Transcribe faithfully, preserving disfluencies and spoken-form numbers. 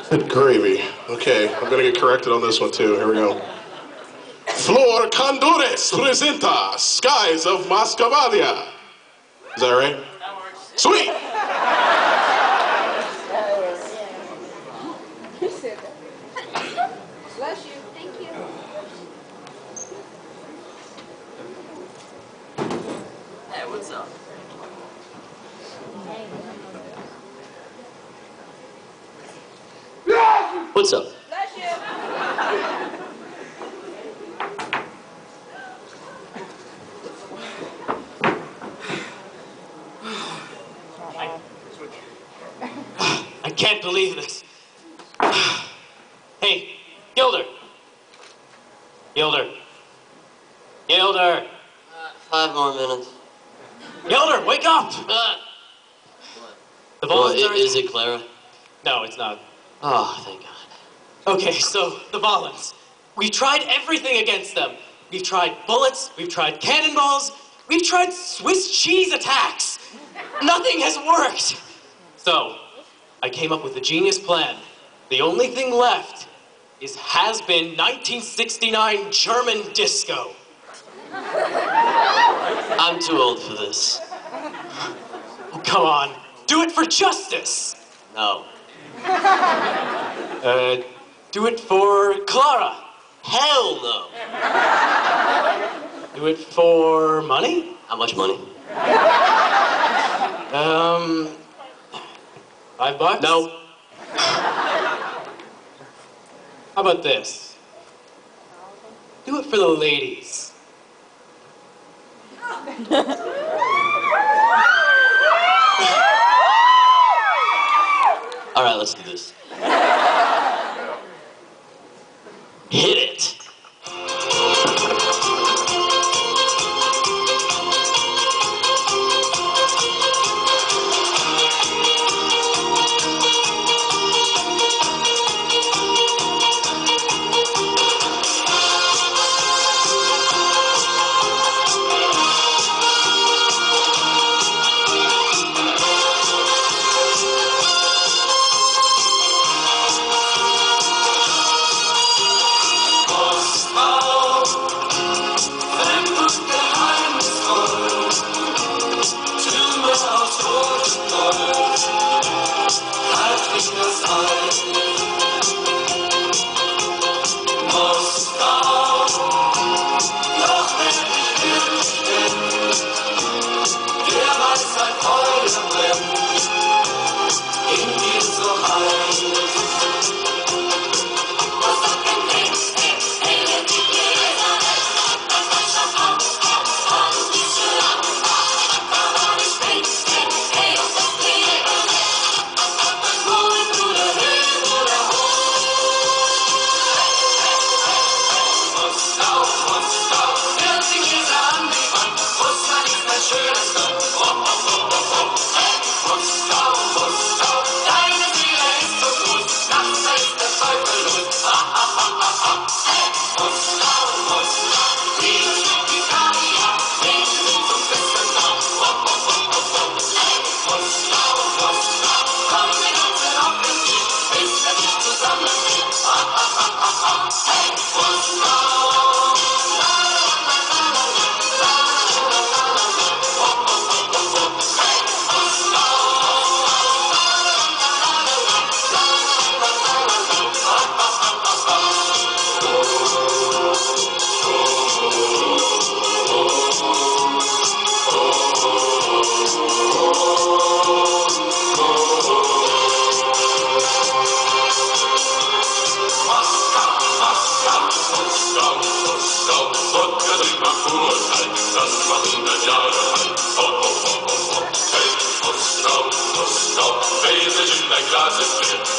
Good gravy. Okay, I'm gonna get corrected on this one too. Here we go. Flor Condores presenta Skies of Mascavalia. Is that right? That works. Sweet! Bless you. Thank you. Hey, what's up? What's up? Bless you. I, I can't believe this. Hey, Gilder. Gilder. Gilder. Uh, five more minutes. Gilder, wake up! Uh, The well, Volans i- are... is it Clara? No, it's not. Oh, thank God. Okay, so the Volans. We've tried everything against them. We've tried bullets, we've tried cannonballs, we've tried Swiss cheese attacks. Nothing has worked. So, I came up with a genius plan. The only thing left is has-been nineteen sixty-nine German disco. I'm too old for this. Oh, come on. Do it for justice. No. Uh, do it for Clara. Hell no. Do it for money? How much money? Um, five bucks? No. How about this? Do it for the ladies. All right, let's do this. Hit it. Glas ist leer.